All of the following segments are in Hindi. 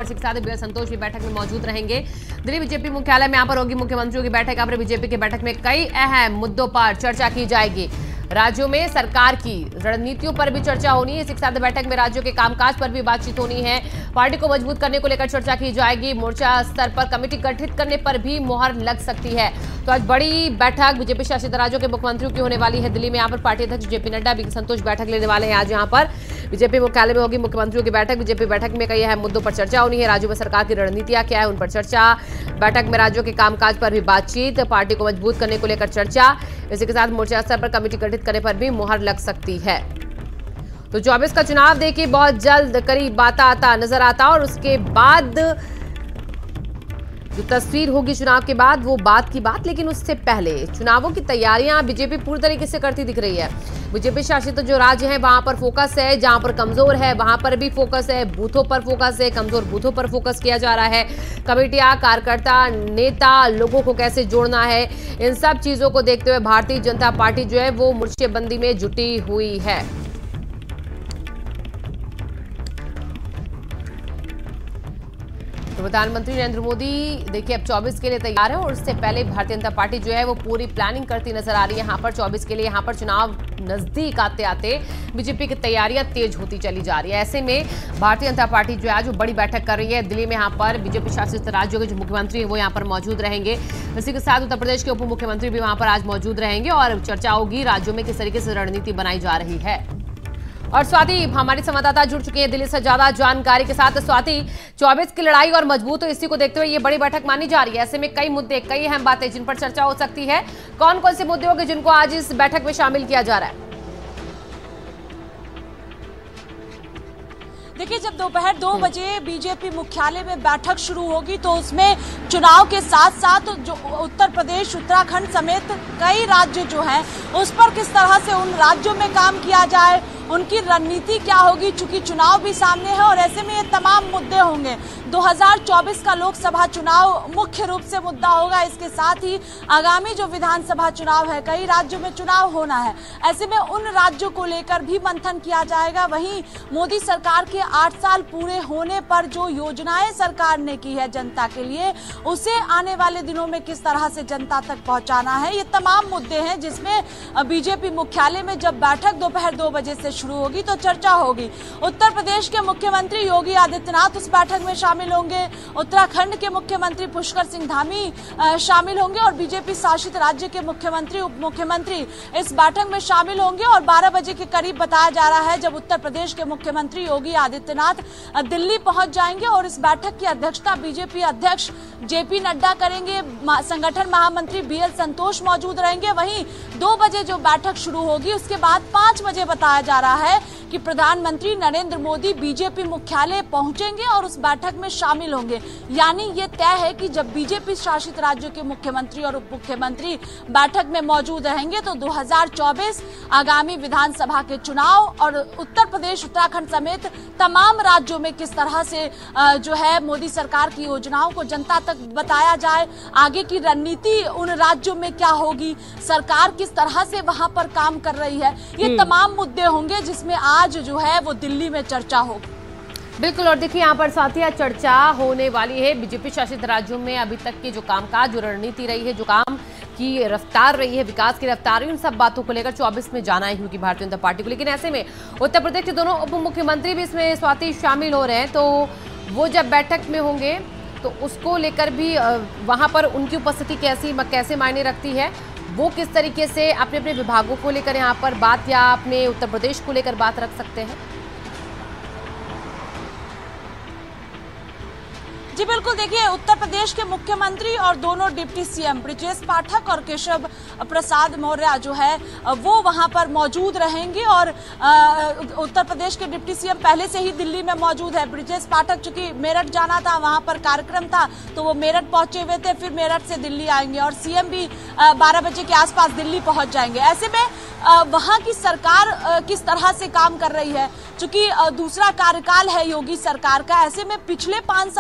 इसी के साथ बीएल संतोष भी बैठक में मौजूद रहेंगे। दिल्ली बीजेपी मुख्यालय में यहाँ पर होगी मुख्यमंत्रियों की बैठक। यहाँ पर बीजेपी की बैठक में कई अहम मुद्दों पर चर्चा की जाएगी। राज्यों में सरकार की रणनीतियों पर भी चर्चा होनी है। इसी के साथ बैठक में राज्यों के कामकाज पर भी बातचीत होनी है। पार्टी को मजबूत करने को लेकर चर्चा की जाएगी। मोर्चा स्तर पर कमेटी गठित करने पर भी मुहर लग सकती है। तो आज बड़ी बैठक बीजेपी शासित राज्यों के मुख्यमंत्रियों की होने वाली है। दिल्ली में यहाँ पर पार्टी अध्यक्ष जेपी नड्डा बीएल संतोष बैठक लेने वाले हैं। आज यहाँ पर बीजेपी मुख्यालय में होगी मुख्यमंत्रियों की बैठक। बीजेपी बैठक में कई अहम मुद्दों पर चर्चा होनी है। राज्यों में सरकार की रणनीतियां क्या है, उन पर चर्चा। बैठक में राज्यों के कामकाज पर भी बातचीत, पार्टी को मजबूत करने को लेकर चर्चा। इसी के साथ मोर्चा स्तर पर कमेटी गठित करने पर भी मुहर लग सकती है। तो 24 का चुनाव देखिए बहुत जल्द करीब आता नजर आता, और उसके बाद जो तस्वीर होगी चुनाव के बाद वो बात की बात। लेकिन उससे पहले चुनावों की तैयारियां बीजेपी पूरी तरीके से करती दिख रही है। बीजेपी शासित जो राज्य हैं वहां पर फोकस है, जहां पर कमजोर है वहां पर भी फोकस है, बूथों पर फोकस है, कमजोर बूथों पर फोकस किया जा रहा है। कमेटियां, कार्यकर्ता, नेता, लोगों को कैसे जोड़ना है, इन सब चीजों को देखते हुए भारतीय जनता पार्टी जो है वो मोर्चेबंदी में जुटी हुई है। तो प्रधानमंत्री नरेंद्र मोदी देखिए अब 24 के लिए तैयार है, और उससे पहले भारतीय जनता पार्टी जो है वो पूरी प्लानिंग करती नजर आ रही है। यहाँ पर 24 के लिए यहाँ पर चुनाव नजदीक आते आते बीजेपी की तैयारियां तेज होती चली जा रही है। ऐसे में भारतीय जनता पार्टी जो है आज बड़ी बैठक कर रही है दिल्ली में। यहाँ पर बीजेपी शासित राज्यों के जो मुख्यमंत्री हैं वो यहाँ पर मौजूद रहेंगे। इसी के साथ उत्तर प्रदेश के उप मुख्यमंत्री भी वहां पर आज मौजूद रहेंगे, और चर्चा होगी राज्यों में किस तरीके से रणनीति बनाई जा रही है। और स्वाति हमारी संवाददाता जुड़ चुकी है दिल्ली से ज्यादा जानकारी के साथ। स्वाति, 24 की लड़ाई और मजबूत, तो इसी को देखते हुए ये बड़ी बैठक मानी जा रही है। ऐसे में कई मुद्दे, कई अहम बातें जिन पर चर्चा हो सकती है। कौन कौन से मुद्दे होंगे जिनको आज इस बैठक में शामिल किया जा रहा है? देखिए, जब दोपहर 2 बजे बीजेपी मुख्यालय में बैठक शुरू होगी तो उसमें चुनाव के साथ साथ जो उत्तर प्रदेश, उत्तराखंड समेत कई राज्य जो हैं उस पर किस तरह से उन राज्यों में काम किया जाए, उनकी रणनीति क्या होगी, चूंकि चुनाव भी सामने है और ऐसे में ये तमाम मुद्दे होंगे। 2024 का लोकसभा चुनाव मुख्य रूप से मुद्दा होगा। इसके साथ ही आगामी जो विधानसभा चुनाव है, कई राज्यों में चुनाव होना है, ऐसे में उन राज्यों को लेकर भी मंथन किया जाएगा। वहीं मोदी सरकार के 8 साल पूरे होने पर जो योजनाएं सरकार ने की है जनता के लिए, उसे आने वाले दिनों में किस तरह से जनता तक पहुंचाना है, ये तमाम मुद्दे हैं जिसमें बीजेपी मुख्यालय में जब बैठक दोपहर 2 बजे से शुरू होगी तो चर्चा होगी। उत्तर प्रदेश के मुख्यमंत्री योगी आदित्यनाथ उस बैठक में शामिल होंगे, उत्तराखंड के मुख्यमंत्री पुष्कर सिंह धामी शामिल होंगे, और बीजेपी शासित राज्य के मुख्यमंत्री, उप मुख्यमंत्री इस बैठक में शामिल होंगे। और 12 बजे के करीब बताया जा रहा है जब उत्तर प्रदेश के मुख्यमंत्री योगी आदित्यनाथ दिल्ली पहुंच जाएंगे, और इस बैठक की अध्यक्षता बीजेपी अध्यक्ष जेपी नड्डा करेंगे। संगठन महामंत्री बीएल संतोष मौजूद रहेंगे। वहीं 2 बजे जो बैठक शुरू होगी उसके बाद 5 बजे बताया जा रहा है कि प्रधानमंत्री नरेंद्र मोदी बीजेपी मुख्यालय पहुंचेंगे और उस बैठक में शामिल होंगे। यानी ये तय है कि जब बीजेपी शासित राज्यों के मुख्यमंत्री और उप मुख्यमंत्री बैठक में मौजूद रहेंगे तो 2024 आगामी विधानसभा के चुनाव और उत्तर प्रदेश, उत्तराखंड समेत तमाम राज्यों में किस तरह से जो है मोदी सरकार की योजनाओं को जनता तक बताया जाए, आगे की रणनीति उन राज्यों में क्या होगी, सरकार किस तरह से वहां पर काम कर रही है, ये तमाम मुद्दे होंगे जिसमें आज जो है वो दिल्ली में चर्चा होगी। बिल्कुल, और देखिए यहाँ पर साथिया चर्चा होने वाली है बीजेपी शासित राज्यों में अभी तक की जो कामकाज, जो रणनीति रही है, जो काम की रफ्तार रही है, विकास की रफ्तार, उन सब बातों को लेकर 24 में जाना है क्योंकि भारतीय जनता पार्टी को। लेकिन ऐसे में उत्तर प्रदेश के दोनों उप मुख्यमंत्री भी इसमें स्वाति शामिल हो रहे हैं, तो वो जब बैठक में होंगे तो उसको लेकर भी वहाँ पर उनकी उपस्थिति कैसे मायने रखती है, वो किस तरीके से अपने अपने विभागों को लेकर यहाँ पर बात या अपने उत्तर प्रदेश को लेकर बात रख सकते हैं। जी बिल्कुल, देखिए उत्तर प्रदेश के मुख्यमंत्री और दोनों डिप्टी सीएम ब्रजेश पाठक और केशव प्रसाद मौर्य जो है वो वहां पर मौजूद रहेंगे, और उत्तर प्रदेश के डिप्टी सीएम पहले से ही दिल्ली में मौजूद है। ब्रजेश पाठक चूंकि मेरठ जाना था, वहां पर कार्यक्रम था, तो वो मेरठ पहुंचे हुए थे, फिर मेरठ से दिल्ली आएंगे, और सीएम भी 12 बजे के आसपास दिल्ली पहुंच जाएंगे। ऐसे में वहां की सरकार किस तरह से काम कर रही है, चूंकि दूसरा कार्यकाल है योगी सरकार का, ऐसे में पिछले 5 सालों में किस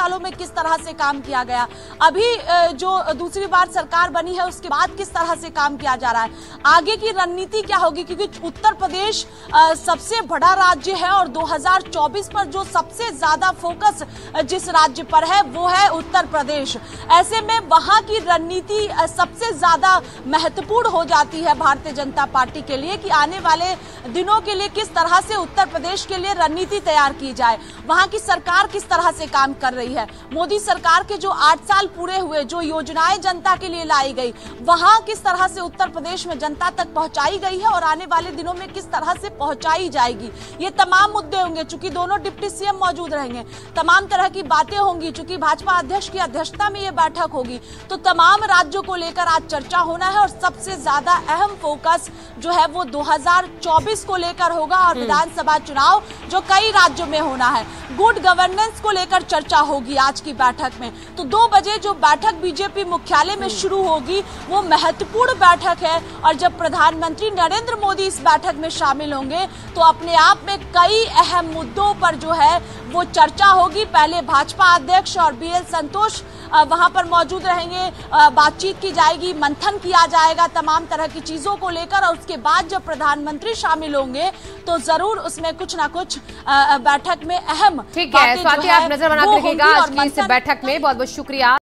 किस तरह से काम किया गया, अभी जो दूसरी बार सरकार बनी है उसके बाद किस तरह से काम किया जा रहा है, आगे की रणनीति क्या होगी, क्योंकि उत्तर प्रदेश सबसे बड़ा राज्य है और 2024 पर जो सबसे ज्यादा फोकस जिस राज्य पर है वो है उत्तर प्रदेश। ऐसे में वहां की रणनीति सबसे ज्यादा महत्वपूर्ण हो जाती है भारतीय जनता पार्टी के लिए कि आने वाले दिनों के लिए किस तरह से उत्तर प्रदेश के लिए रणनीति तैयार की जाए, वहां की सरकार किस तरह से काम कर रही है, मोदी सरकार के जो 8 साल पूरे हुए, जो योजनाएं जनता के लिए लाई गई वहां किस तरह से उत्तर प्रदेश में जनता तक पहुंचाई गई है और आने वाले दिनों में किस तरह से पहुंचाई जाएगी। ये तमाम मुद्दे होंगे, चूंकि दोनों डिप्टी सीएम मौजूद रहेंगे, तमाम तरह की बातें होंगी, चूंकि भाजपा अध्यक्ष की अध्यक्षता में ये बैठक होगी, तो तमाम राज्यों को लेकर आज चर्चा होना है और सबसे ज्यादा अहम फोकस जो है वो 2024 को लेकर होगा और विधानसभा चुनाव जो कई राज्यों में होना है, गुड गवर्नेंस को लेकर चर्चा होगी आज की बैठक में। तो 2 बजे जो बैठक बीजेपी मुख्यालय में शुरू होगी वो महत्वपूर्ण बैठक है और जब प्रधानमंत्री नरेंद्र मोदी इस बैठक में शामिल होंगे तो अपने आप में कई अहम मुद्दों पर जो है वो चर्चा होगी। पहले भाजपा अध्यक्ष और बीएल संतोष वहां पर मौजूद रहेंगे, बातचीत की जाएगी, मंथन किया जाएगा तमाम तरह की चीजों को लेकर और उसके बाद जब प्रधानमंत्री शामिल होंगे तो जरूर उसमें कुछ ना कुछ बैठक में अहम ठीक है। स्वाति, आप नजर बनाते रहिएगा आज की इस बैठक में। बहुत बहुत शुक्रिया।